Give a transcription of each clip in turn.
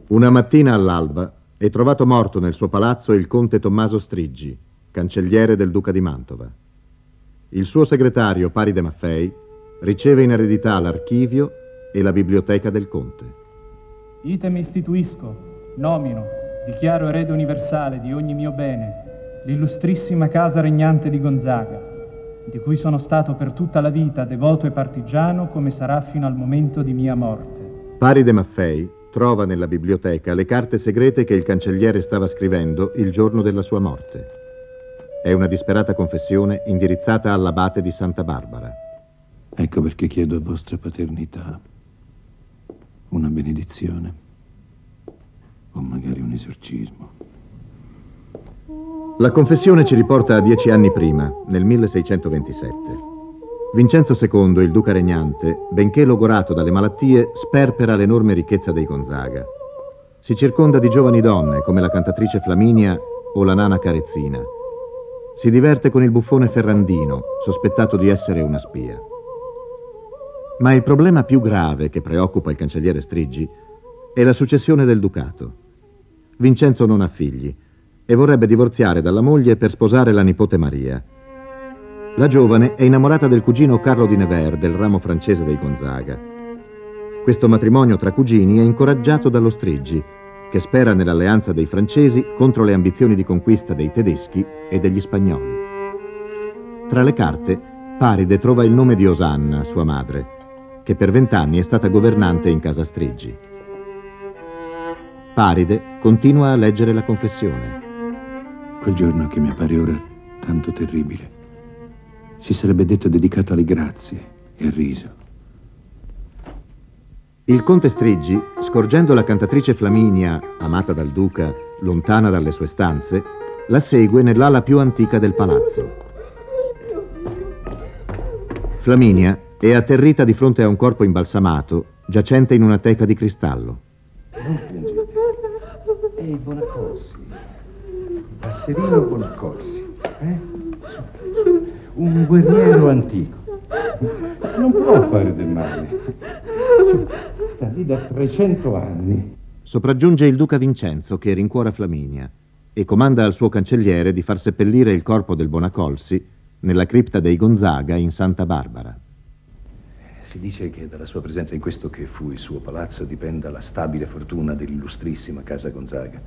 Una mattina all'alba è trovato morto nel suo palazzo il conte Tommaso Striggi, cancelliere del duca di Mantova. Il suo segretario, Paride Maffei, riceve in eredità l'archivio e la biblioteca del conte. Item istituisco, nomino, dichiaro erede universale di ogni mio bene, l'illustrissima casa regnante di Gonzaga, di cui sono stato per tutta la vita devoto e partigiano, come sarà fino al momento di mia morte. Paride Maffei trova nella biblioteca le carte segrete che il cancelliere stava scrivendo il giorno della sua morte. È una disperata confessione indirizzata all'abate di Santa Barbara. Ecco perché chiedo a vostra paternità una benedizione o magari un esorcismo. La confessione ci riporta a 10 anni prima, nel 1627. Vincenzo II, il duca regnante, benché logorato dalle malattie, sperpera l'enorme ricchezza dei Gonzaga. Si circonda di giovani donne, come la cantatrice Flaminia o la nana Carezzina. Si diverte con il buffone Ferrandino, sospettato di essere una spia. Ma il problema più grave che preoccupa il cancelliere Striggi è la successione del ducato. Vincenzo non ha figli e vorrebbe divorziare dalla moglie per sposare la nipote Maria. La giovane è innamorata del cugino Carlo di Nevers, del ramo francese dei Gonzaga. Questo matrimonio tra cugini è incoraggiato dallo Striggi, che spera nell'alleanza dei francesi contro le ambizioni di conquista dei tedeschi e degli spagnoli. Tra le carte, Paride trova il nome di Osanna, sua madre, che per 20 anni è stata governante in casa Striggi. Paride continua a leggere la confessione. Quel giorno che mi appare ora tanto terribile si sarebbe detto dedicato alle grazie e al riso. Il conte Striggi, scorgendo la cantatrice Flaminia, amata dal duca, lontana dalle sue stanze, la segue nell'ala più antica del palazzo. Flaminia è atterrita di fronte a un corpo imbalsamato, giacente in una teca di cristallo. Non piangete. Ehi, Bonaccorsi. Passerino Bonaccorsi. Su. Un guerriero antico. Non può fare del male. Sta lì da 300 anni. Sopraggiunge il duca Vincenzo, che rincuora Flaminia, e comanda al suo cancelliere di far seppellire il corpo del Bonaccorsi nella cripta dei Gonzaga in Santa Barbara. Si dice che dalla sua presenza in questo che fu il suo palazzo dipenda la stabile fortuna dell'illustrissima casa Gonzaga.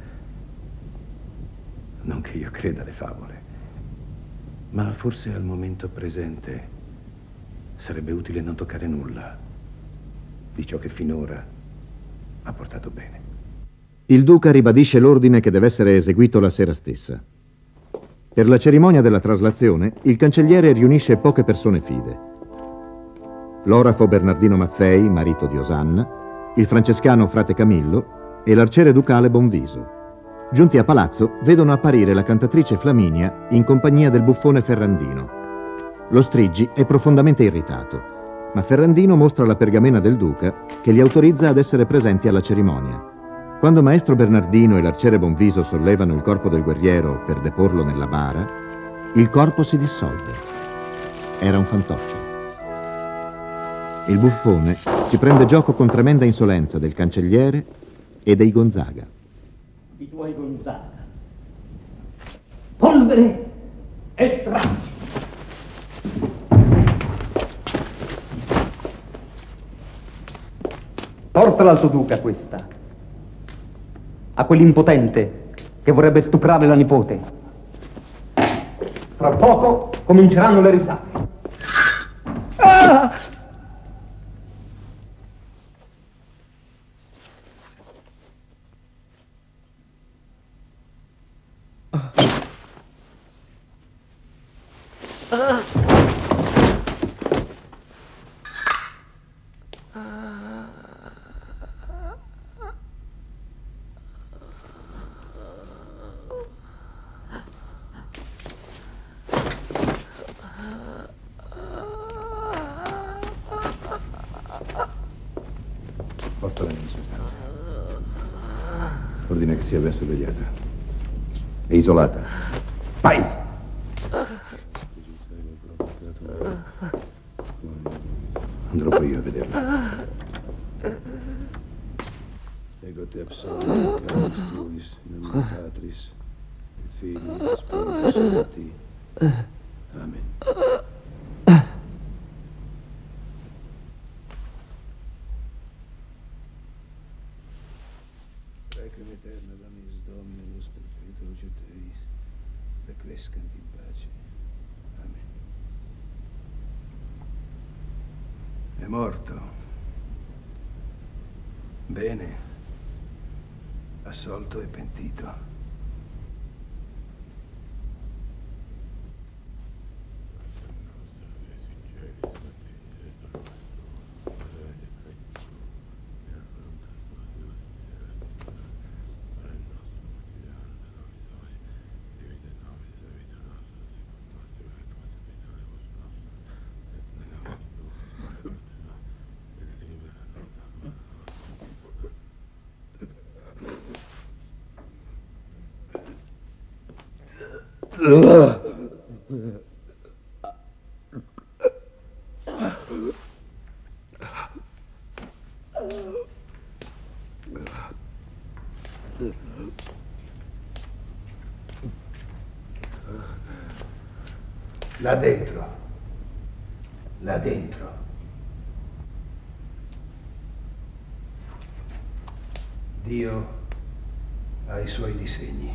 Non che io creda alle favole, ma forse al momento presente sarebbe utile non toccare nulla di ciò che finora ha portato bene. Il duca ribadisce l'ordine che deve essere eseguito la sera stessa. Per la cerimonia della traslazione, il cancelliere riunisce poche persone fide. L'orafo Bernardino Maffei, marito di Osanna, il francescano frate Camillo e l'arciere ducale Bonviso. Giunti a palazzo, vedono apparire la cantatrice Flaminia in compagnia del buffone Ferrandino. Lo Striggi è profondamente irritato, ma Ferrandino mostra la pergamena del duca che li autorizza ad essere presenti alla cerimonia. Quando maestro Bernardino e l'arciere Bonviso sollevano il corpo del guerriero per deporlo nella bara, il corpo si dissolve. Era un fantoccio. Il buffone si prende gioco con tremenda insolenza del cancelliere e dei Gonzaga. I tuoi Gonzaga. Polvere e stracci. Portala al tuo duca questa. A quell'impotente che vorrebbe stuprare la nipote. Fra poco cominceranno le risate. Ah! Portala nelle sue stanze. Ordina che sia ben sorvegliata. È isolata. Vai! Andrò poi io a vederla. Ego te absolvit caris tuis in nomine Patris et Filii et Spiritus Sancti. Amen. Requiem aeterna Dominus Dominus perpetuo Teis, requiescant in pace. Amen. È morto. Bene. Assolto e pentito. Là dentro. Là dentro. Dio ha i suoi disegni.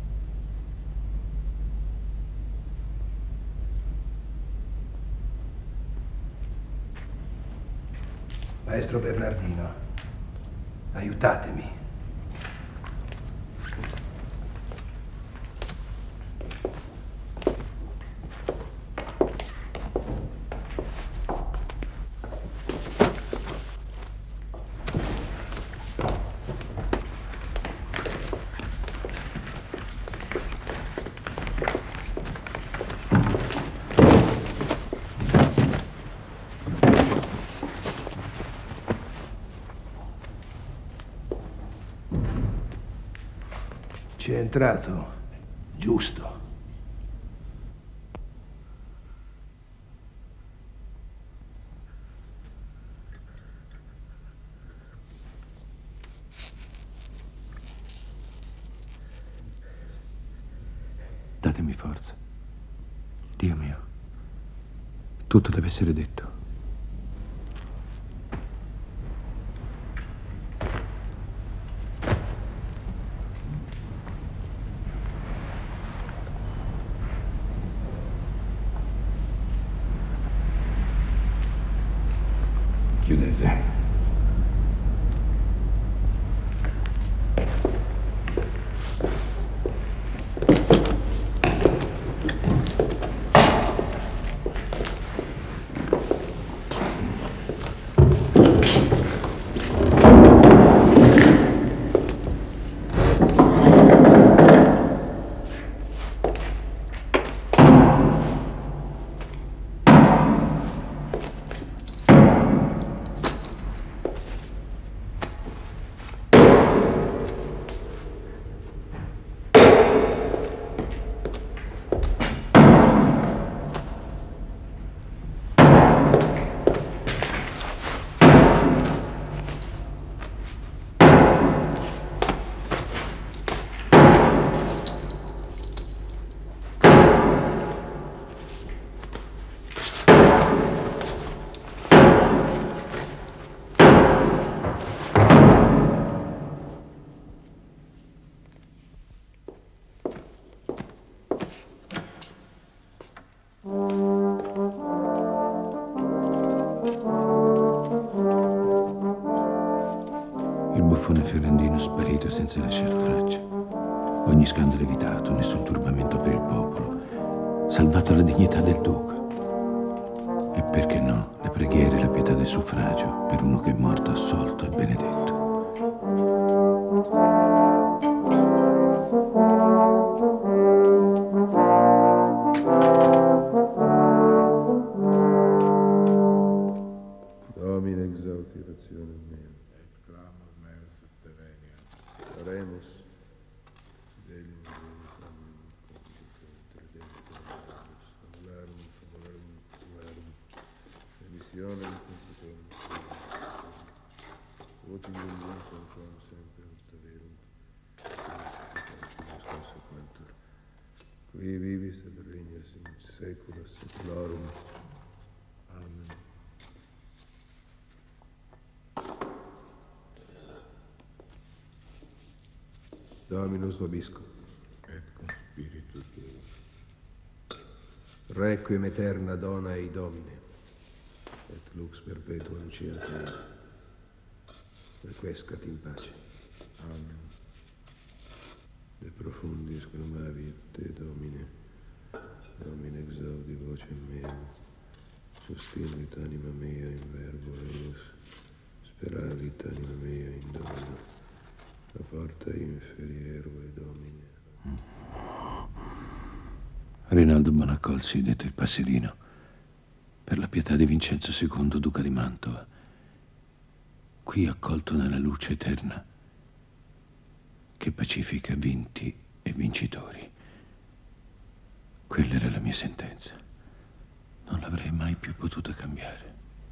Maestro Bernardino, aiutatemi. Ci è entrato, giusto. Datemi forza. Dio mio, tutto deve essere detto. Chiudete. Il buffone fiorentino sparito senza lasciar traccia. Ogni scandalo evitato, nessun turbamento per il popolo. Salvato la dignità del duca. E perché no, le preghiere e la pietà del suffragio per uno che è morto assolto e benedetto. Domine exauti razione mea, et clamor meus subterranea. Oremus, Fidelium Famularum, famularum, remissionem constitutum, votium in sempre secularum. Amen. Dominus vobiscum. Et cum spiritu tuo. Requiem aeterna dona ei Domine, et lux perpetuum cia Dei. Requiescat in pace. Amen. De profundis glomavi te, Domine. Domine exaudi vocem meam. Sustinit anima mea in verbo eius. Speravit anima mea in Domino. A porta inferierue, Domine. Rinaldo Bonaccolsi, detto il Passerino, per la pietà di Vincenzo II, duca di Mantova, qui accolto nella luce eterna che pacifica vinti e vincitori. Quella era la mia sentenza. Non l'avrei mai più potuta cambiare.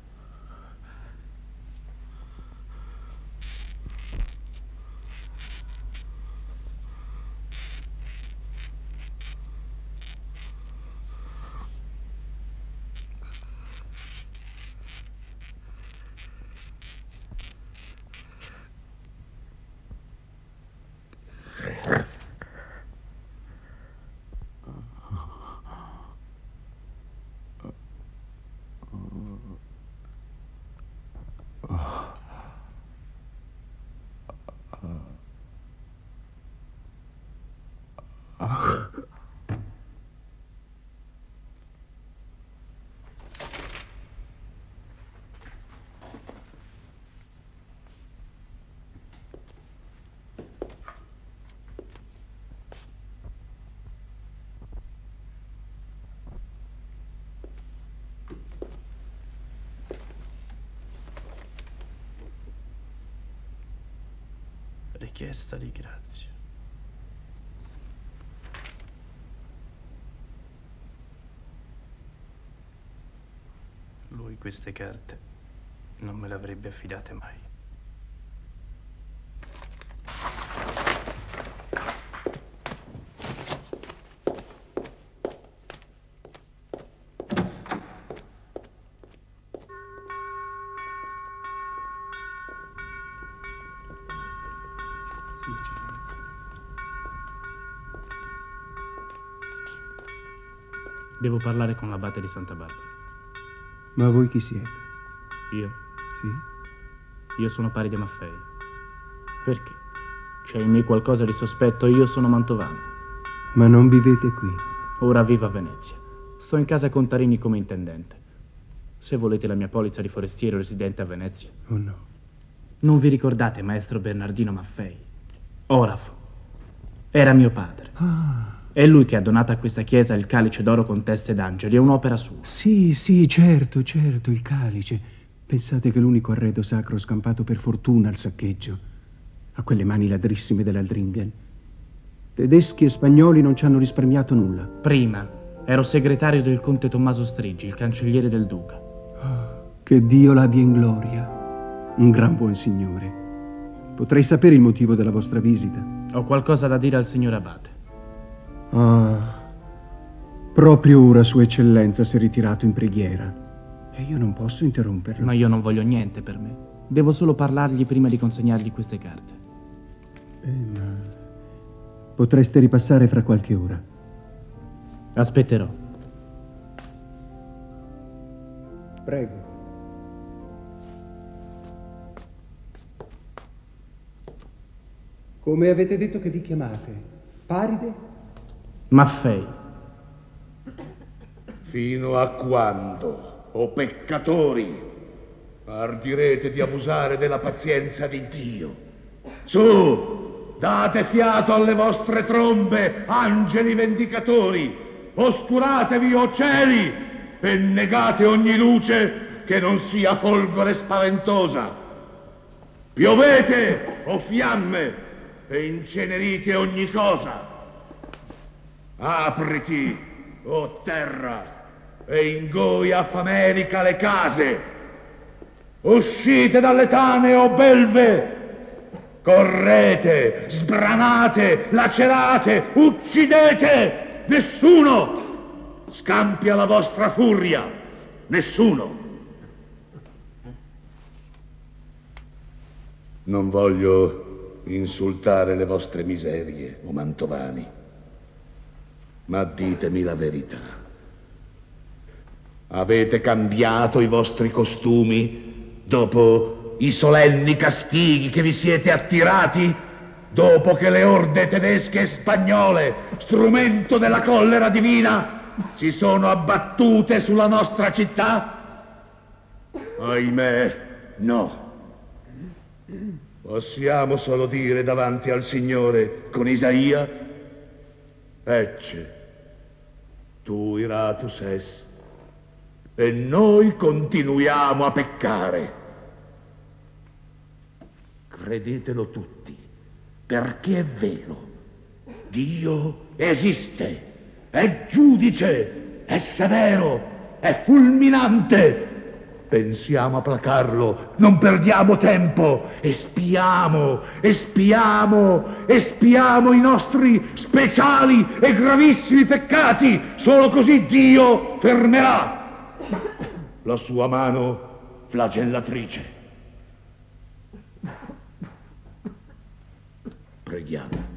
Richiesta di grazia. Lui queste carte non me le avrebbe affidate mai. Devo parlare con l'abate di Santa Barbara. Ma voi chi siete? Io? Sì? Io sono Paride Maffei. Perché? C'è in me qualcosa di sospetto? Io sono mantovano. Ma non vivete qui? Ora vivo a Venezia. Sto in casa Contarini come intendente. Se volete la mia polizza di forestiero residente a Venezia. Oh no. Non vi ricordate maestro Bernardino Maffei? Orafo. Era mio padre. Ah. È lui che ha donato a questa chiesa il calice d'oro con teste d'angeli, è un'opera sua. Sì, certo, il calice. Pensate che l'unico arredo sacro scampato per fortuna al saccheggio, a quelle mani ladrissime dell'Aldringen. Tedeschi e spagnoli non ci hanno risparmiato nulla. Prima ero segretario del conte Tommaso Strigi, il cancelliere del duca. Oh, che Dio l'abbia in gloria. Un gran buon signore. Potrei sapere il motivo della vostra visita? Ho qualcosa da dire al signor abate. Ah, proprio ora Sua Eccellenza si è ritirato in preghiera e io non posso interromperlo. Ma io non voglio niente per me. Devo solo parlargli prima di consegnargli queste carte. Ma potreste ripassare fra qualche ora. Aspetterò. Prego. Come avete detto che vi chiamate? Paride? Maffei. Fino a quando, o peccatori, ardirete di abusare della pazienza di Dio? Su, date fiato alle vostre trombe, angeli vendicatori, oscuratevi, o cieli, e negate ogni luce che non sia folgore spaventosa. Piovete, o fiamme, e incenerite ogni cosa. Apriti, o terra, e ingoi a famelica le case. Uscite dalle tane, o belve. Correte, sbranate, lacerate, uccidete. Nessuno, scampia la vostra furia. Nessuno. Non voglio insultare le vostre miserie, o mantovani, ma ditemi la verità. Avete cambiato i vostri costumi dopo i solenni castighi che vi siete attirati? Dopo che le orde tedesche e spagnole, strumento della collera divina, si sono abbattute sulla nostra città? Ahimè, no. Possiamo solo dire davanti al Signore con Isaia: Ecce, tu iratus es, e noi continuiamo a peccare. Credetelo tutti, perché è vero. Dio esiste, è giudice, è severo, è fulminante. Pensiamo a placarlo, non perdiamo tempo, espiamo i nostri speciali e gravissimi peccati. Solo così Dio fermerà la sua mano flagellatrice. Preghiamo.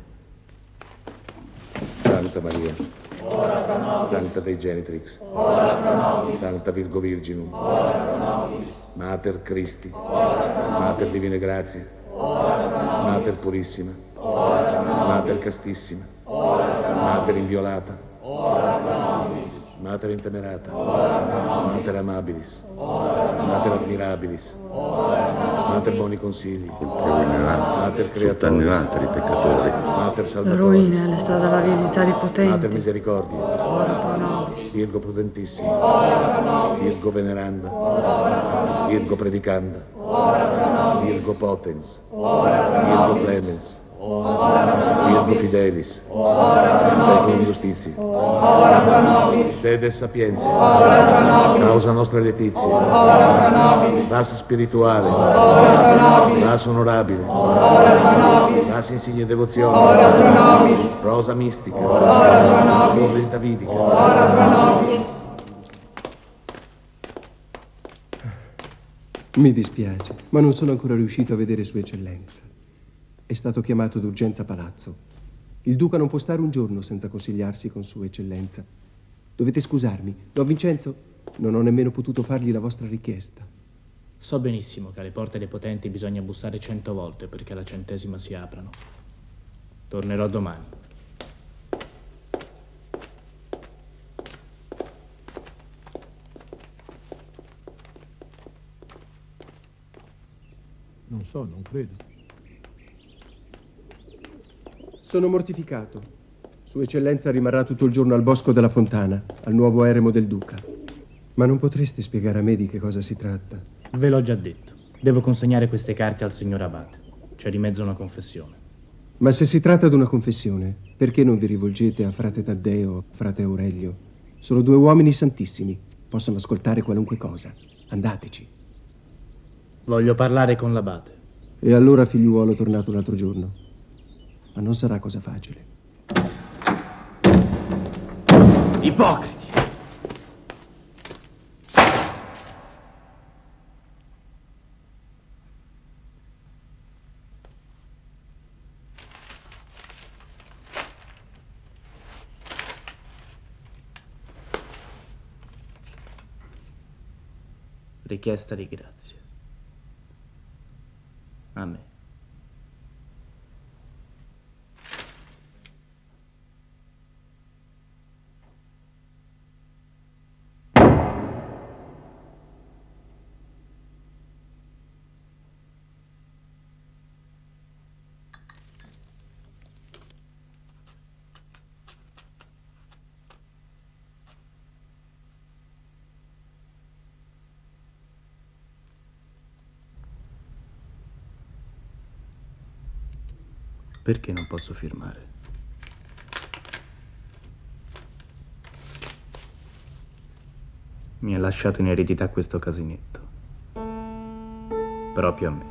Santa Maria, ora pro nobis, Sancta Dei Genitrix, ora pro nobis, Sancta Virgo Virginum, ora pro nobis, Mater Christi, ora pro nobis, Mater Divine Grazie, ora pro nobis, Mater Purissima, ora pro nobis, Mater Castissima, ora pro nobis, Mater Inviolata, ora pro nobis, Mater Intemerata, ora pro nobis, Mater Amabilis, ora pro Mater nobis, Admirabilis, ora pro nobis, Mater Boni Consigli, Sott'anni Mater Creatori, altri peccatori. Mater La Salvatori, ruina è la strada alla verità di Mater potente. Misericordia, Ora pro nobis, Virgo Prudentissima, ora pro nobis, Virgo Veneranda, ora pro nobis, Virgo Predicanda, ora pro nobis, Virgo Potens, ora pro Virgo nobis, Clemens, ora pro Virgo nobis, Fidelis, ora pro Virgo nobis, Justitia, ora pro nobis, Sede Sapienza, ora pro nobis, Causa Nostra Letizia, ora pro nobis, Ras Spirituale, ora pro nobis, Ras Onorabile, ora pro nobis, Ras Insigne Devozione, ora pro nobis, Rosa Mistica, ora pro nobis, Torris Davidica, ora pro nobis. Mi dispiace, ma non sono ancora riuscito a vedere Sua Eccellenza. È stato chiamato d'urgenza a palazzo. Il duca non può stare un giorno senza consigliarsi con Sua Eccellenza. Dovete scusarmi. Don Vincenzo, non ho nemmeno potuto fargli la vostra richiesta. So benissimo che alle porte dei potenti bisogna bussare 100 volte perché alla 100ª si aprano. Tornerò domani. Non so, non credo. Sono mortificato. Sua Eccellenza rimarrà tutto il giorno al Bosco della Fontana, al nuovo eremo del duca. Ma non potreste spiegare a me di che cosa si tratta? Ve l'ho già detto. Devo consegnare queste carte al signor Abate. C'è di mezzo una confessione. Ma se si tratta di una confessione, perché non vi rivolgete a frate Taddeo o a frate Aurelio? Sono due uomini santissimi. Possono ascoltare qualunque cosa. Andateci. Voglio parlare con l'Abate. E allora, figliuolo, tornato l'altro giorno. Ma non sarà cosa facile. Ipocriti! Richiesta di grazia. A me. Perché non posso firmare? Mi ha lasciato in eredità questo casinetto. Proprio a me.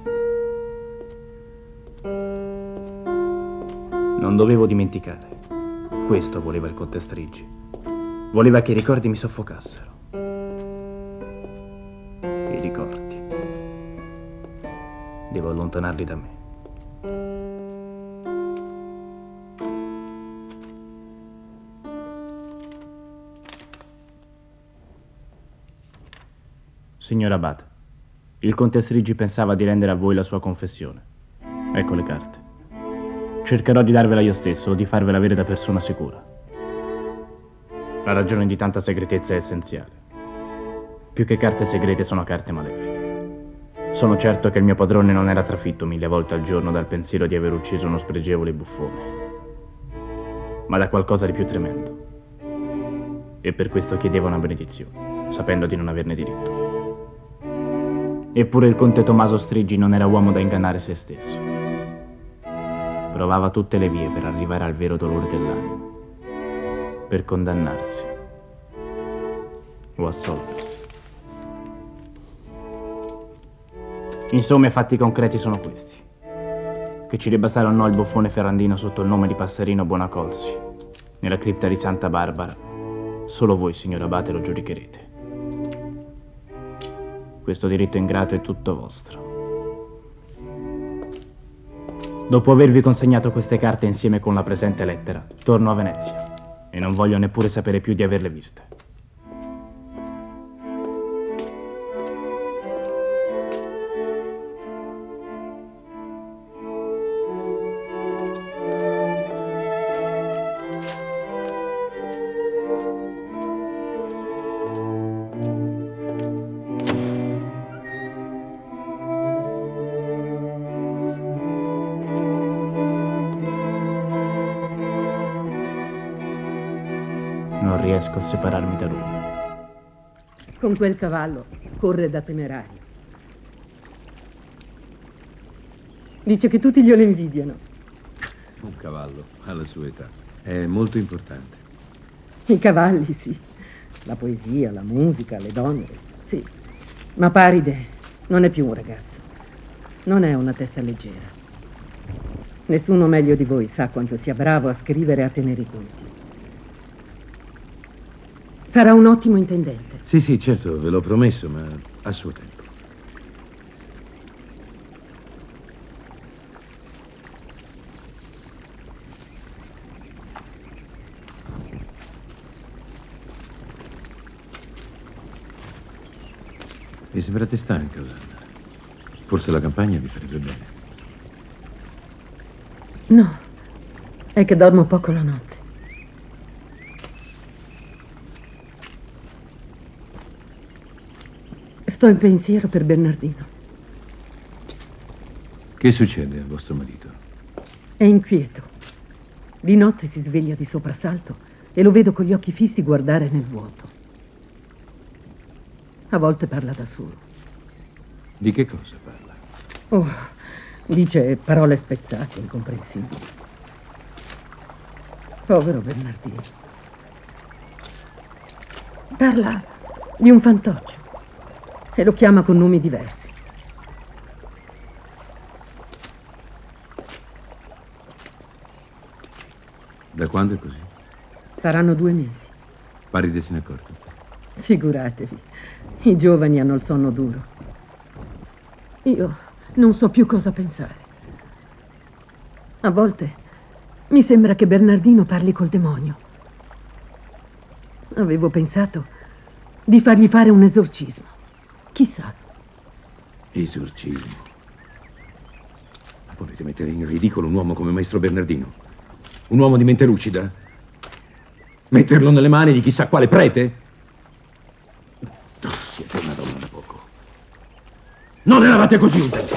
Non dovevo dimenticare. Questo voleva il conte Strigi. Voleva che i ricordi mi soffocassero. I ricordi. Devo allontanarli da me. Signor Abate, il conte Strigi pensava di rendere a voi la sua confessione. Ecco le carte. Cercherò di darvela io stesso o di farvela avere da persona sicura. La ragione di tanta segretezza è essenziale. Più che carte segrete sono carte malefiche. Sono certo che il mio padrone non era trafitto 1000 volte al giorno dal pensiero di aver ucciso uno spregevole buffone, ma da qualcosa di più tremendo. E per questo chiedeva una benedizione, sapendo di non averne diritto. Eppure il conte Tommaso Strigi non era uomo da ingannare se stesso. Provava tutte le vie per arrivare al vero dolore dell'anima, per condannarsi o assolversi. Insomma, i fatti concreti sono questi. Che ci debba stare o no il buffone ferrandino sotto il nome di Passerino Buonacolsi nella cripta di Santa Barbara, solo voi, signor Abate, lo giudicherete. Questo diritto ingrato è tutto vostro. Dopo avervi consegnato queste carte insieme con la presente lettera, torno a Venezia e non voglio neppure sapere più di averle viste. Non riesco a separarmi da lui. Con quel cavallo corre da temerario. Dice che tutti glielo invidiano. Un cavallo, alla sua età, è molto importante. I cavalli, sì. La poesia, la musica, le donne, sì. Ma Paride non è più un ragazzo. Non è una testa leggera. Nessuno meglio di voi sa quanto sia bravo a scrivere e a tenere i conti. Sarà un ottimo intendente. Sì, sì, certo, ve l'ho promesso, ma a suo tempo. Mi sembrate stanca, Osanna. Forse la campagna vi farebbe bene. No, è che dormo poco la notte. Sto in pensiero per Bernardino. Che succede a vostro marito? È inquieto. Di notte si sveglia di soprassalto e lo vedo con gli occhi fissi guardare nel vuoto. A volte parla da solo. Di che cosa parla? Oh, dice parole spezzate, incomprensibili. Povero Bernardino. Parla di un fantoccio e lo chiama con nomi diversi. Da quando è così? Saranno 2 mesi. Paride se ne è accorto. Figuratevi, i giovani hanno il sonno duro. Io non so più cosa pensare. A volte mi sembra che Bernardino parli col demonio. Avevo pensato di fargli fare un esorcismo. Chissà. Esorcismo? Ma volete mettere in ridicolo un uomo come maestro Bernardino? Un uomo di mente lucida? Metterlo nelle mani di chissà quale prete? Oh, siete una donna da poco. Non eravate così un tempo.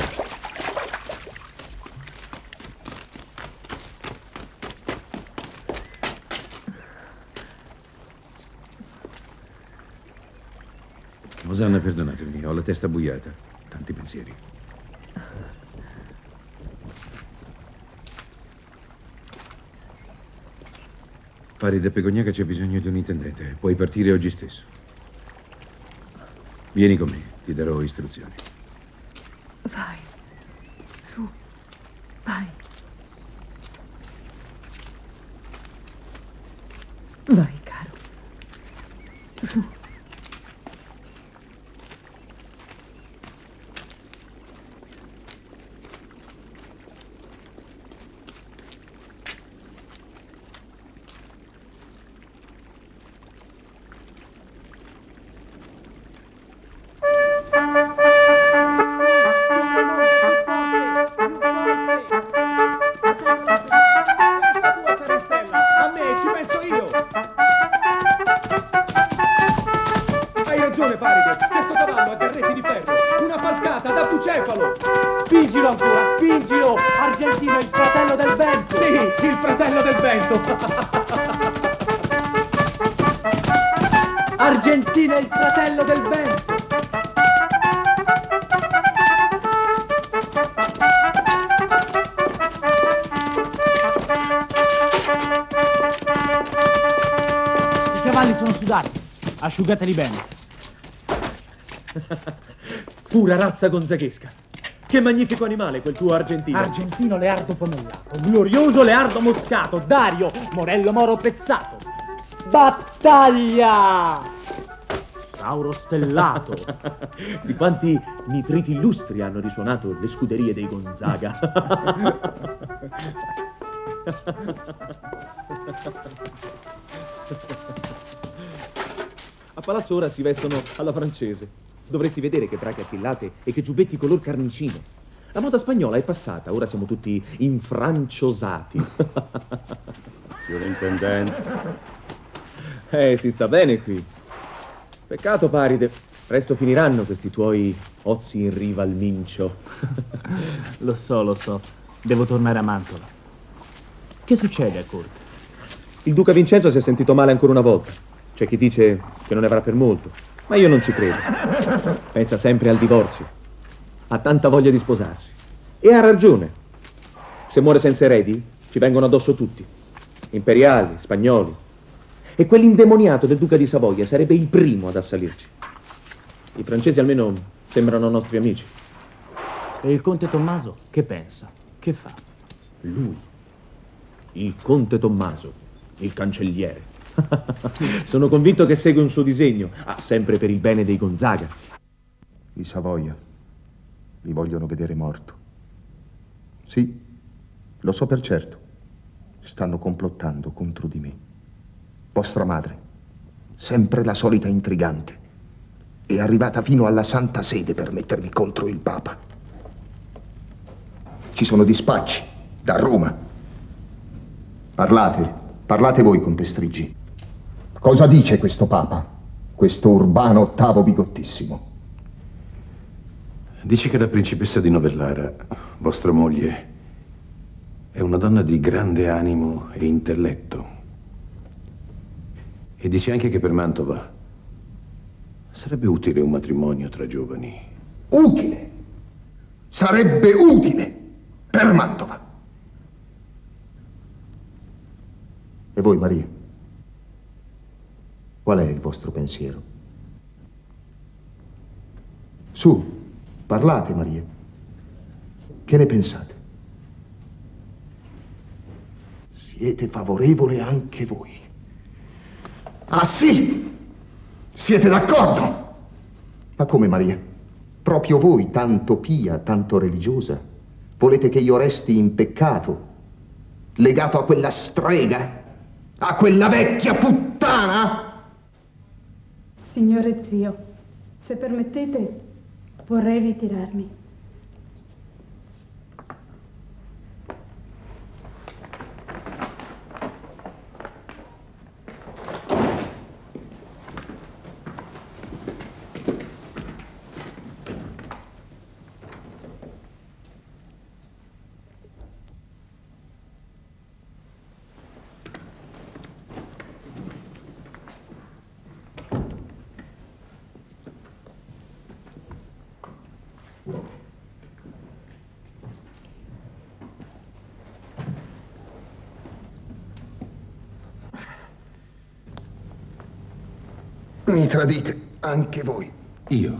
Osanna, perdonatemi, ho la testa buiata. Tanti pensieri. Paride Pegognaga c'è bisogno di un intendente. Puoi partire oggi stesso. Vieni con me, ti darò istruzioni. Vai. Su. Vai. Vai, caro. fratello del vento! Sì, il fratello del vento! Argentina è il fratello del vento! I cavalli sono sudati, asciugateli bene. Pura razza gonzaghesca. Che magnifico animale quel tuo argentino. Argentino Leardo Pomellato, glorioso Leardo Moscato, Dario, Morello Moro Pezzato. Battaglia! Sauro stellato. Di quanti nitriti illustri hanno risuonato le scuderie dei Gonzaga. A palazzo ora si vestono alla francese. Dovresti vedere che bracche attillate e che giubbetti color carnicino. La moda spagnola è passata, ora siamo tutti infranciosati. Signor intendente. Si sta bene qui. Peccato, Paride. Presto finiranno questi tuoi ozi in riva al Mincio. Lo so. Devo tornare a Mantova. Che succede a corte? Il duca Vincenzo si è sentito male ancora una volta. C'è chi dice che non ne avrà per molto, ma io non ci credo. Pensa sempre al divorzio. Ha tanta voglia di sposarsi. E ha ragione. Se muore senza eredi, ci vengono addosso tutti. Imperiali, spagnoli. E quell'indemoniato del duca di Savoia sarebbe il primo ad assalirci. I francesi almeno sembrano nostri amici. E il conte Tommaso che pensa? Che fa? Lui, il conte Tommaso, il cancelliere. Sono convinto che segue un suo disegno, sempre per il bene dei Gonzaga. I Savoia mi vogliono vedere morto. Sì, lo so per certo. Stanno complottando contro di me. Vostra madre, sempre la solita intrigante, è arrivata fino alla Santa Sede per mettermi contro il Papa. Ci sono dispacci da Roma. Parlate voi, conte Strigi. Cosa dice questo Papa, questo Urbano VIII bigottissimo? Dice che la principessa di Novellara, vostra moglie, è una donna di grande animo e intelletto. E dice anche che per Mantova sarebbe utile un matrimonio tra giovani. Utile? Sarebbe utile per Mantova. E voi, Maria? Qual è il vostro pensiero? Su, parlate, Maria. Che ne pensate? Siete favorevole anche voi? Ah sì? Siete d'accordo? Ma come, Maria? Proprio voi, tanto pia, tanto religiosa, volete che io resti in peccato, legato a quella strega? A quella vecchia puttana? Signore zio, se permettete, vorrei ritirarmi. Mi tradite anche voi. Io?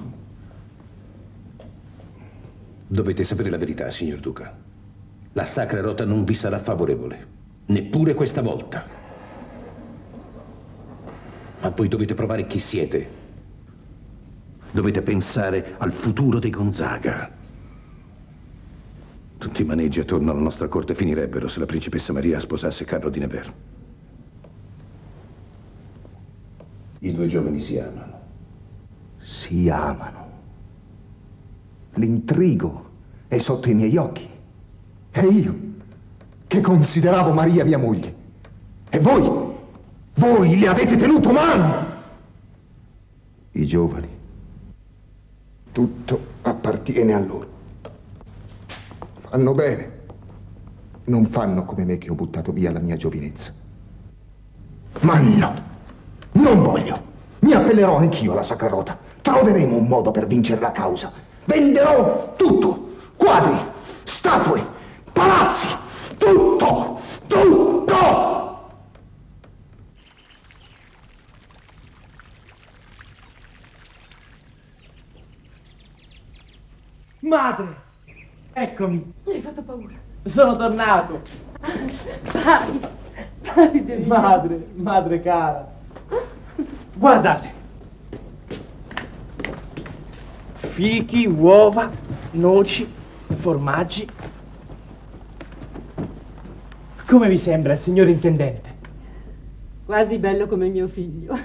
Dovete sapere la verità, signor Duca. La Sacra Rota non vi sarà favorevole, neppure questa volta. Ma voi dovete provare chi siete. Dovete pensare al futuro dei Gonzaga. Tutti i maneggi attorno alla nostra corte finirebbero se la principessa Maria sposasse Carlo di Nevers. I due giovani si amano. Si amano. L'intrigo è sotto i miei occhi. E io, che consideravo Maria mia moglie. E voi le avete tenuto mano. I giovani. Tutto appartiene a loro. Fanno bene. non fanno come me che ho buttato via la mia giovinezza. Ma no, non voglio. Mi appellerò anch'io alla Sacra Rota. Troveremo un modo per vincere la causa. Venderò tutto. Quadri, statue, palazzi, tutto, tutto! Madre! Eccomi! Mi hai fatto paura. Sono tornato! Pari, Madre cara! Guardate! Fichi, uova, noci, formaggi. Come vi sembra il signor intendente? Quasi bello come mio figlio.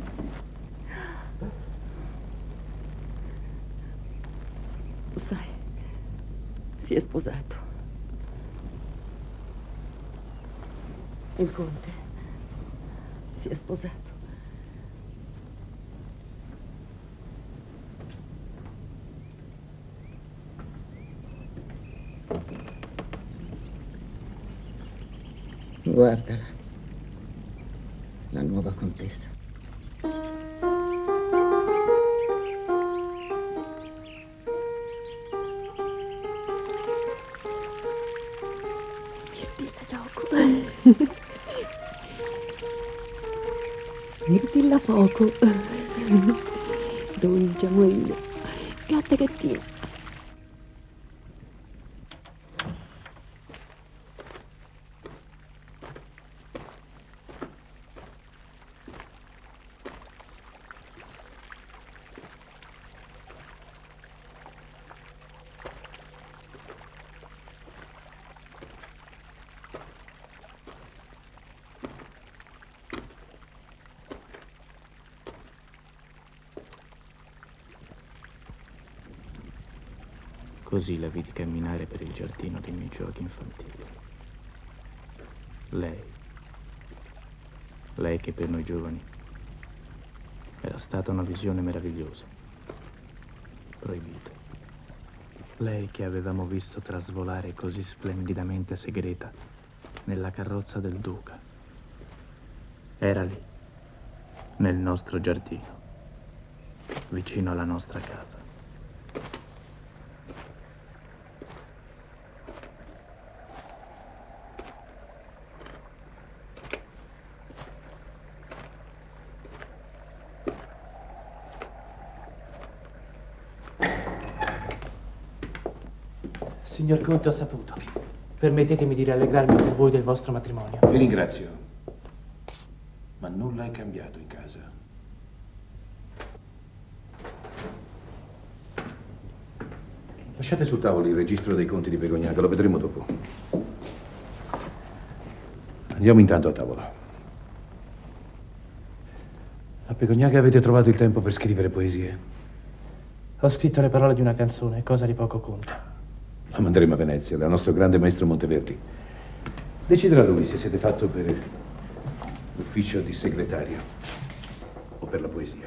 Lo sai, si è sposato. Il conte si è sposato. Guardala, la nuova contessa. Mirtilla gioco. Mirtilla poco. Don Giamoino, gatta gattina. Così la vidi camminare per il giardino dei miei giochi infantili. Lei che per noi giovani era stata una visione meravigliosa, proibita. Lei che avevamo visto trasvolare così splendidamente segreta nella carrozza del duca. Era lì, nel nostro giardino, vicino alla nostra casa. Signor Conte, ho saputo. Permettetemi di rallegrarmi con voi del vostro matrimonio. Vi ringrazio. Ma nulla è cambiato in casa. Lasciate sul tavolo il registro dei conti di Pegognaga, lo vedremo dopo. Andiamo intanto a tavola. A Pegognaga avete trovato il tempo per scrivere poesie? Ho scritto le parole di una canzone, cosa di poco conta. La manderemo a Venezia, dal nostro grande maestro Monteverdi. Deciderà lui se siete fatto per l'ufficio di segretario o per la poesia.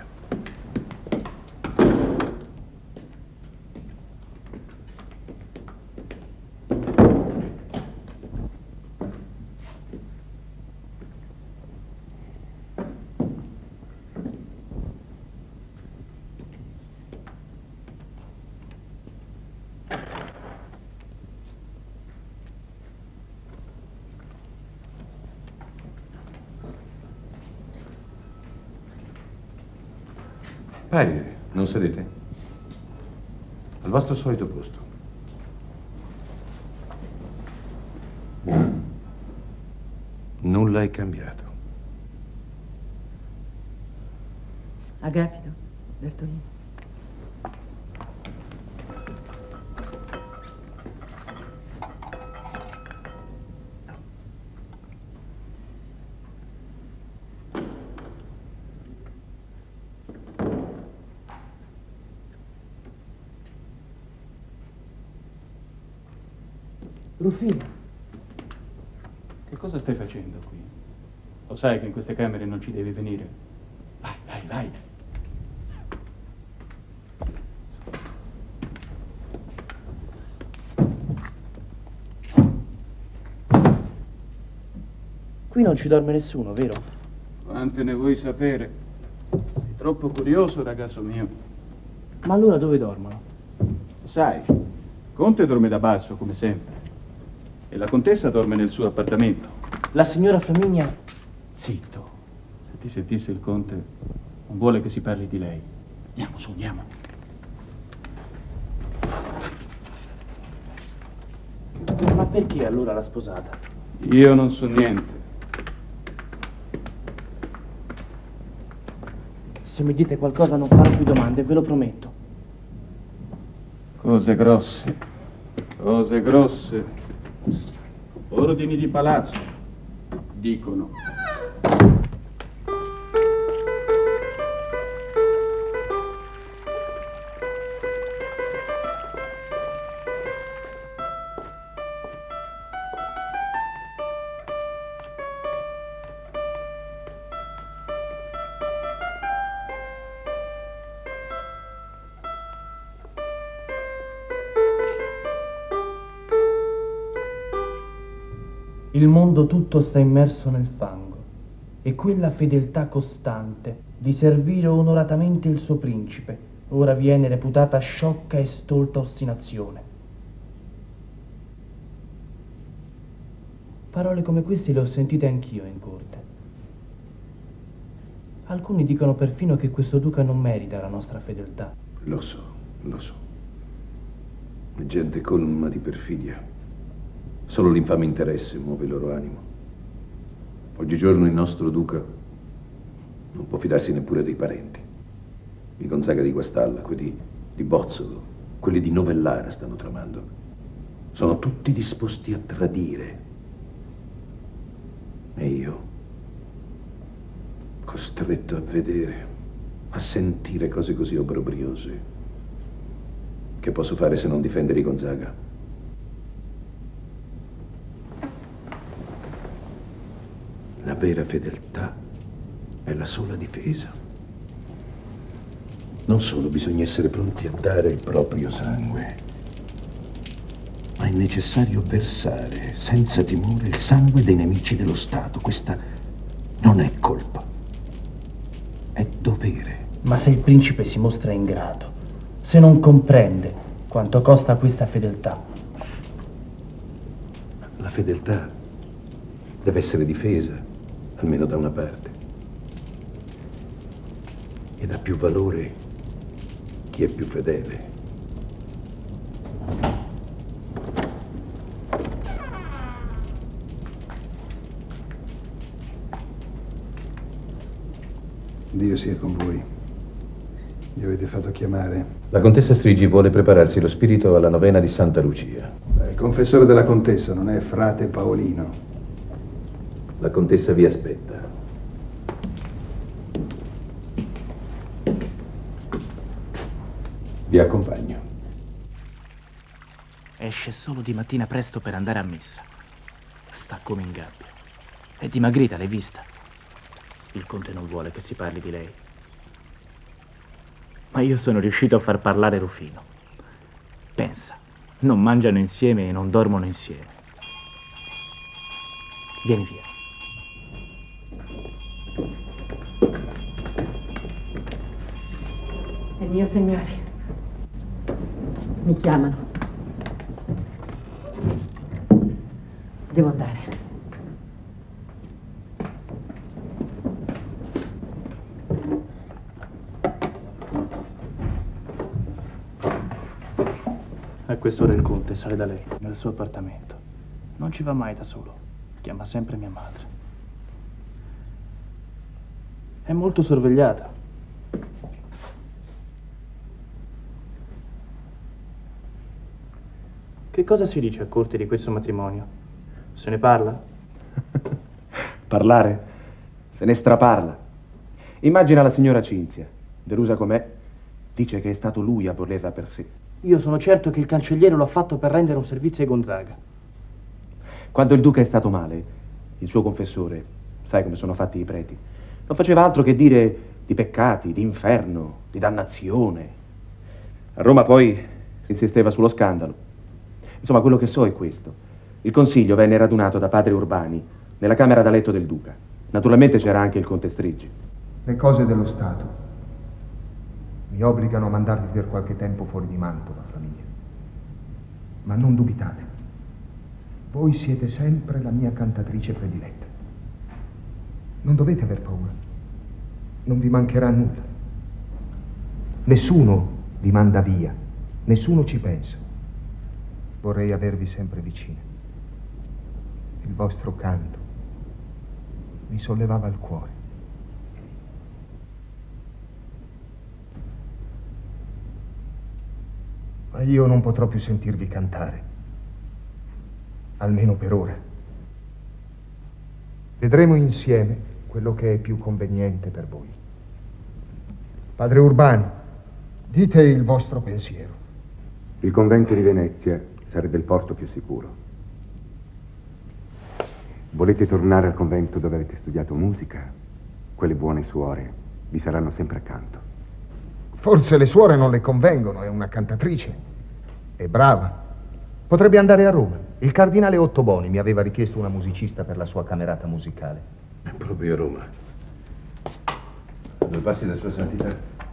Paride, non sedete? Al vostro solito posto. Nulla è cambiato. Agapito, Bertolini. Rufino. Che cosa stai facendo qui? Lo sai che in queste camere non ci devi venire? Vai, vai, vai. Qui non ci dorme nessuno, vero? Quante ne vuoi sapere? Sei troppo curioso, ragazzo mio. Ma allora dove dormono? Sai, Conte dorme da basso, come sempre. E la contessa dorme nel suo appartamento. La signora Flaminia? Zitto. Se ti sentisse il Conte, non vuole che si parli di lei. Andiamo su, andiamo. Ma perché allora l'ha sposata? Io non so niente. Se mi dite qualcosa non farò più domande, ve lo prometto. Cose grosse. Cose grosse. Ordini di palazzo. Dicono. Il mondo tutto sta immerso nel fango, e quella fedeltà costante di servire onoratamente il suo principe ora viene reputata sciocca e stolta ostinazione. Parole come queste le ho sentite anch'io in corte. Alcuni dicono perfino che questo duca non merita la nostra fedeltà. Lo so, lo so. È gente colma di perfidia. Solo l'infame interesse muove il loro animo. Oggigiorno il nostro duca non può fidarsi neppure dei parenti. I Gonzaga di Guastalla, quelli di Bozzolo, quelli di Novellara stanno tramando. Sono tutti disposti a tradire. E io, costretto a vedere, a sentire cose così obbrobriose, che posso fare se non difendere i Gonzaga? La vera fedeltà è la sola difesa. Non solo bisogna essere pronti a dare il proprio sangue, ma è necessario versare senza timore il sangue dei nemici dello Stato. Questa non è colpa, è dovere. Ma se il principe si mostra ingrato, se non comprende quanto costa questa fedeltà? La fedeltà deve essere difesa, almeno da una parte. Ed ha più valore chi è più fedele. Dio sia con voi. Mi avete fatto chiamare? La contessa Strigi vuole prepararsi lo spirito alla novena di Santa Lucia. Il confessore della contessa non è frate Paolino. La contessa vi aspetta. Vi accompagno. Esce solo di mattina presto per andare a messa. Sta come in gabbia. È dimagrita, l'hai vista? Il conte non vuole che si parli di lei. Ma io sono riuscito a far parlare Rufino. Pensa, non mangiano insieme e non dormono insieme. Vieni via. È il mio signore. Mi chiamano. Devo andare. A quest'ora il conte sale da lei, nel suo appartamento. Non ci va mai da solo. Chiama sempre mia madre. È molto sorvegliata. Che cosa si dice a corte di questo matrimonio? Se ne parla? Parlare? Se ne straparla. Immagina la signora Cinzia, delusa com'è, dice che è stato lui a volerla per sé. Io sono certo che il cancelliere lo ha fatto per rendere un servizio ai Gonzaga. Quando il duca è stato male, il suo confessore, sai come sono fatti i preti, non faceva altro che dire di peccati, di inferno, di dannazione. A Roma poi si insisteva sullo scandalo. Insomma, quello che so è questo. Il consiglio venne radunato da padre Urbani nella camera da letto del duca. Naturalmente c'era anche il conte Strigi. Le cose dello Stato mi obbligano a mandarvi per qualche tempo fuori di Mantova, Flaminia. Ma non dubitate, voi siete sempre la mia cantatrice prediletta. Non dovete aver paura, non vi mancherà nulla. Nessuno vi manda via, nessuno ci pensa. Vorrei avervi sempre vicine. Il vostro canto mi sollevava il cuore. Ma io non potrò più sentirvi cantare, almeno per ora. Vedremo insieme quello che è più conveniente per voi. Padre Urbani, dite il vostro pensiero. Il convento di Venezia sarebbe il porto più sicuro. Volete tornare al convento dove avete studiato musica? Quelle buone suore vi saranno sempre accanto. Forse le suore non le convengono, è una cantatrice. È brava. Potrebbe andare a Roma. Il cardinale Ottoboni mi aveva richiesto una musicista per la sua camerata musicale. Proprio a Roma. A 2 passi da Sua Santità.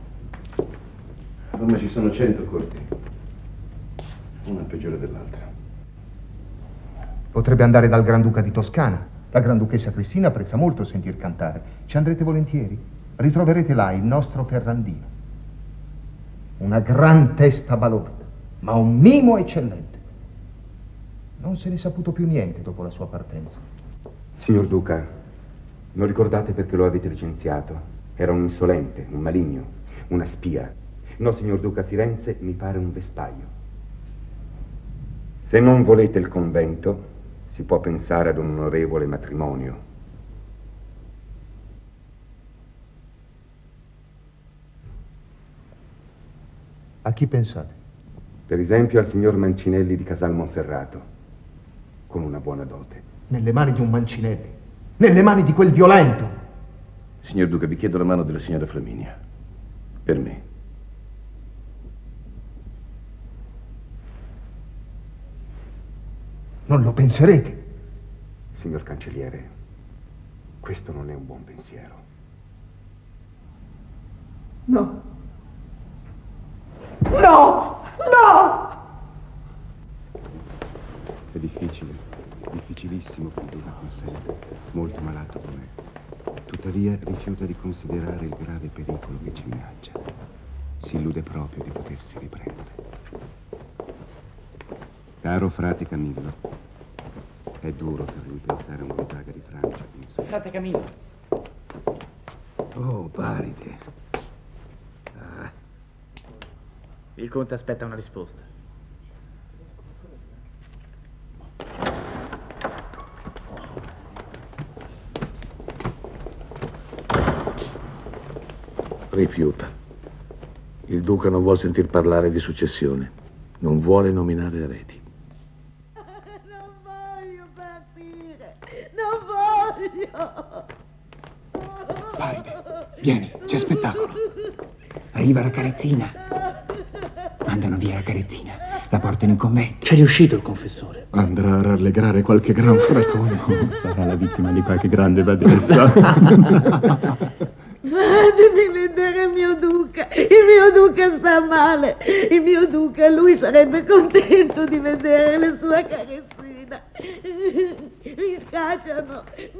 A Roma ci sono 100 corti. Una peggiore dell'altra. Potrebbe andare dal Granduca di Toscana. La Granduchessa Cristina apprezza molto sentir cantare. Ci andrete volentieri. Ritroverete là il nostro Ferrandino. Una gran testa balorda, ma un mimo eccellente. Non se ne è saputo più niente dopo la sua partenza. Signor Duca, non ricordate perché lo avete licenziato? Era un insolente, un maligno, una spia. No, signor Duca, Firenze mi pare un vespaio. Se non volete il convento, si può pensare ad un onorevole matrimonio. A chi pensate? Per esempio al signor Mancinelli di Casal Monferrato, con una buona dote. Nelle mani di un Mancinelli, nelle mani di quel violento. Signor Duca, vi chiedo la mano della signora Flaminia. Per me. Non lo penserete. Signor Cancelliere, questo non è un buon pensiero. No. No! No! È difficile, difficilissimo che il Duca consente, molto malato com'è. Tuttavia rifiuta di considerare il grave pericolo che ci minaccia. Si illude proprio di potersi riprendere. Caro frate Camillo, è duro per lui pensare a un Gonzaga di Francia come suo. Frate Camillo. Oh, Paride. Il conte aspetta una risposta. Rifiuta. Il duca non vuole sentir parlare di successione. Non vuole nominare eredi. Paride, vieni, c'è spettacolo. Arriva la carrozzina. Mandano via la carrozzina. La portano in convento. C'è riuscito il confessore. Andrà a rallegrare qualche gran fratone. Oh, sarà la vittima di qualche grande badessa. Fatemi vedere il mio duca sta male, il mio duca, lui sarebbe contento di vedere la sua carezzina. Mi scacciano.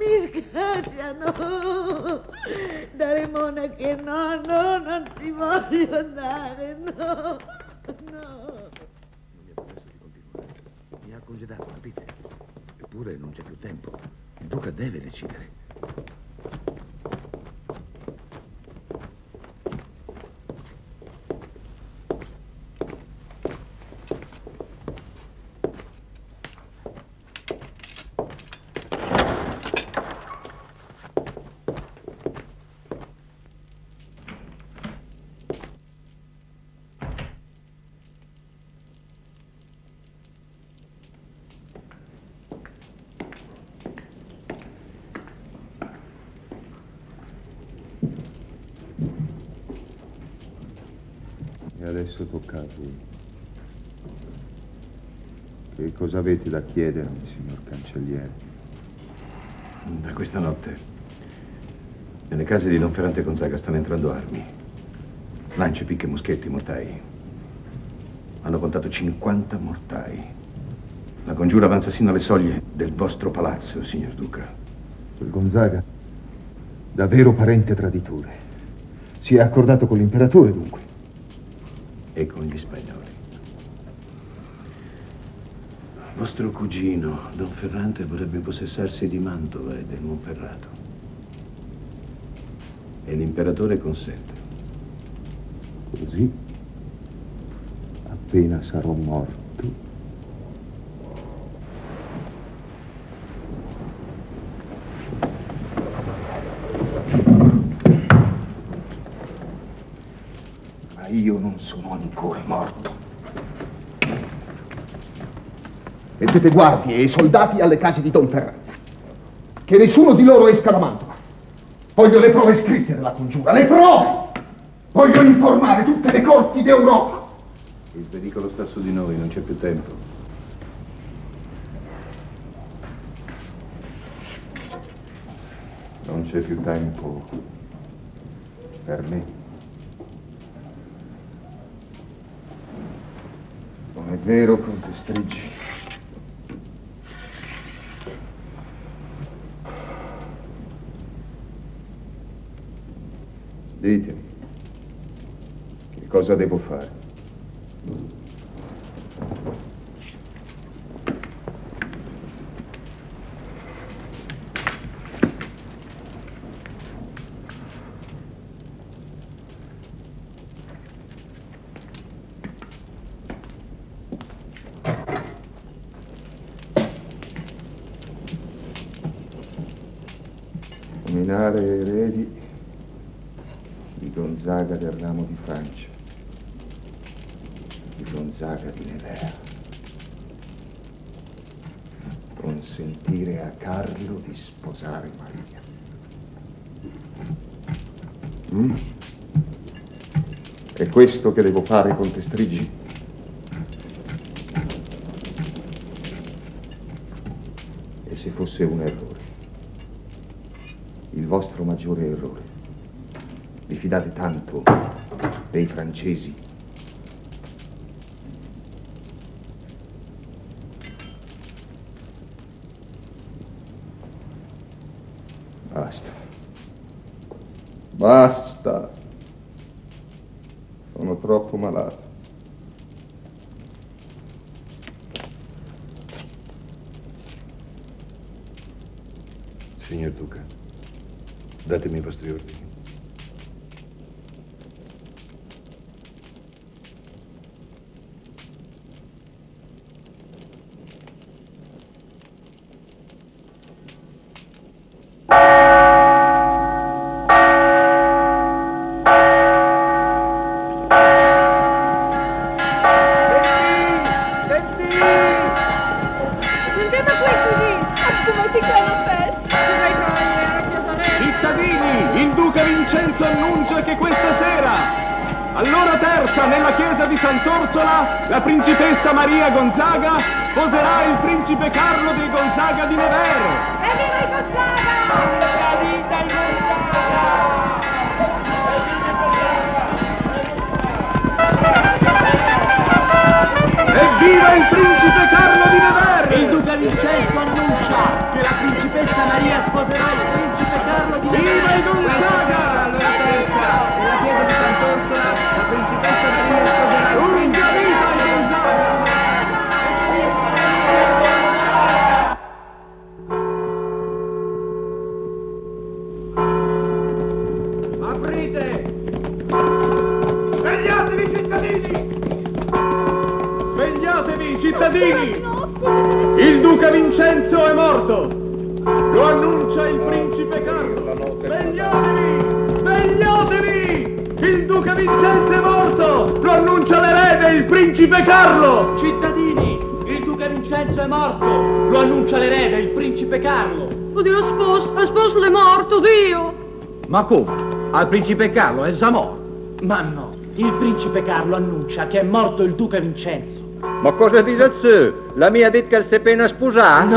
Dalle monache, no, non ci voglio andare, no. Non mi ha permesso di continuare. Mi ha congedato, capite? Eppure non c'è più tempo. Il duca deve decidere. E adesso tocca a voi. Che cosa avete da chiedermi, signor Cancelliere? Da questa notte nelle case di Don Ferrante Gonzaga stanno entrando armi. Lance, picche, moschetti, mortai. Hanno contato 50 mortai. La congiura avanza sino alle soglie del vostro palazzo, signor Duca. Quel Gonzaga, davvero parente traditore, si è accordato con l'imperatore, dunque. E con gli spagnoli. Vostro cugino, Don Ferrante, vorrebbe impossessarsi di Mantova e del Monferrato. E l'imperatore consente. Così, appena sarò morto, ma io non sono ancora morto. Mettete guardie e soldati alle case di Don Ferrante. Che nessuno di loro esca da Mantova. Voglio le prove scritte della congiura, le prove! Voglio informare tutte le corti d'Europa. Il pericolo sta su di noi, non c'è più tempo. Non c'è più tempo per me. Non è vero, Conte Strigi? Ditemi, che cosa devo fare? Nominare eredi di Gonzaga del ramo di Francia, di Gonzaga di Nevers. Consentire a Carlo di sposare Maria. È questo che devo fare, Conte Strigi? E se fosse un errore, il vostro maggiore errore? Vi fidate tanto dei francesi? Basta. Basta. Sono troppo malato. Signor Duca, datemi i vostri ordini. Cittadini, il duca Vincenzo annuncia che questa sera, all'ora terza, nella chiesa di Sant'Orsola, la principessa Maria Gonzaga sposerà il principe Carlo dei Gonzaga di Nevers. Evviva i Gonzaga! Vita i Evviva il principe Carlo di Nevers! Il duca Vincenzo annuncia che la principessa Maria sposerà il principe Carlo di Nevers. Viva i Gonzaga! Allora terza, nella chiesa di Sant'Orsola, la principessa Maria sposerà il Lunga vita i Gonzaga! Aprite! Svegliatevi, cittadini! Svegliatevi, cittadini! Il duca Vincenzo è morto! Lo annuncia il principe Carlo! Svegliatevi! Svegliatevi! Il duca Vincenzo è morto! Lo annuncia l'erede, il principe Carlo! Cittadini, il duca Vincenzo è morto! Lo annuncia l'erede, il principe Carlo! Oddio, lo sposo è morto, Dio! Ma come? Al principe Carlo è già morto? Ma no, il principe Carlo annuncia che è morto il duca Vincenzo. Ma cosa dice tu? La mia ha detto che si è appena sposato?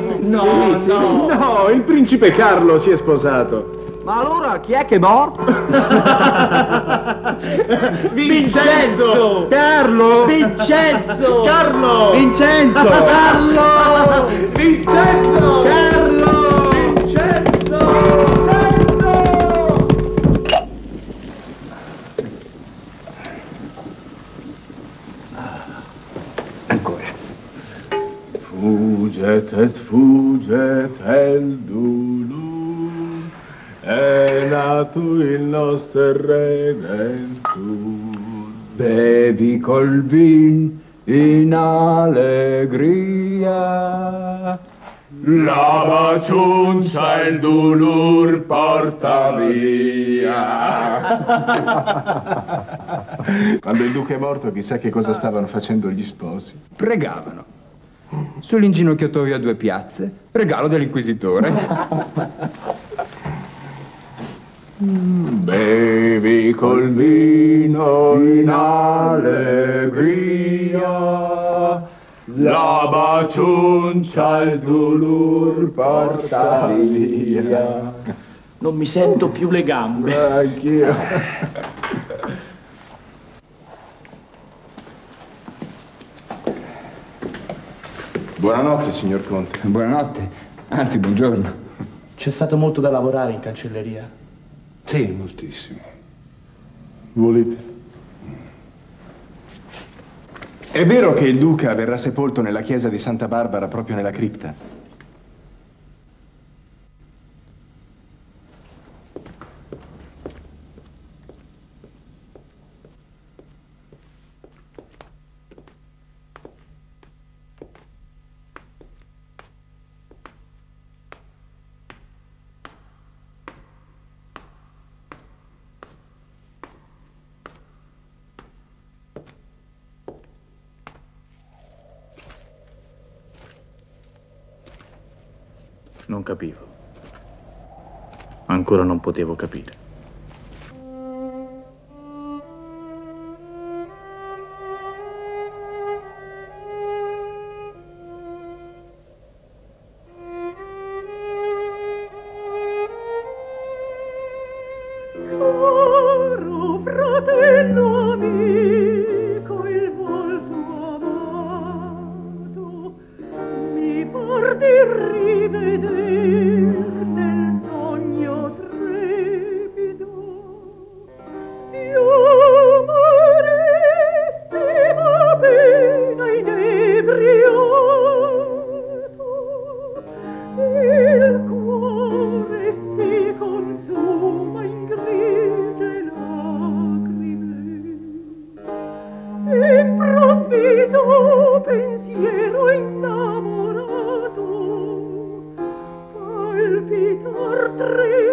No, il principe Carlo si è sposato. Ma allora chi è che è morto? Vincenzo! Carlo! Vincenzo! Carlo! Vincenzo! Carlo! Vincenzo! Carlo! Vincenzo! Fugget et il dulur, è nato il nostro Redentur. Bevi col vin in allegria, La baciuncia il dulur porta via. Quando il duca è morto, chissà che cosa stavano facendo gli sposi. pregavano. Sull'inginocchiatoio a 2 piazze, regalo dell'inquisitore. Bevi col vino in allegria, la baciuncia il dulur porta via. Non mi sento più le gambe. Anch'io. Buonanotte, signor Conte. Buonanotte, anzi buongiorno. C'è stato molto da lavorare in cancelleria. Sì, moltissimo. Volete? È vero che il duca verrà sepolto nella chiesa di Santa Barbara, proprio nella cripta? Non capivo. Ancora non potevo capire. Caro fratello amico, il volto amato mi par di rivedere nel sogno trepido più amarissima pena inebriato, il cuore si consuma in grigie lacrime, improvviso pensiero innamorato palpitar tre